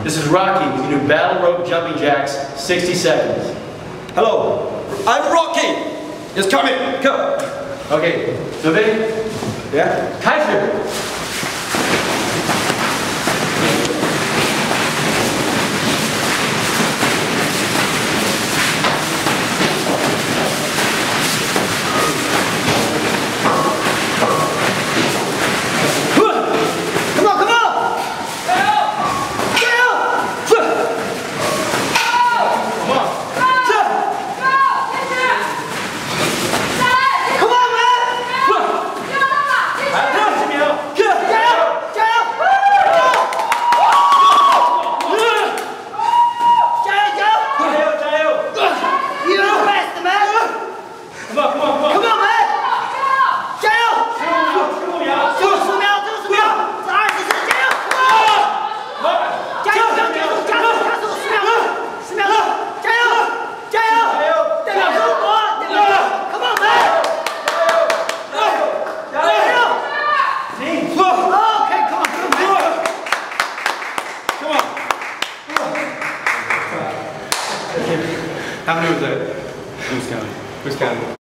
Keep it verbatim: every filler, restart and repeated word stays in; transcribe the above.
This is Rocky. We can do battle rope jumping jacks, sixty seconds. Hello, I'm Rocky. Just come in, come. Okay, Sylvain? Yeah? Kaiser! How many was that? Who's counting? Who's counting?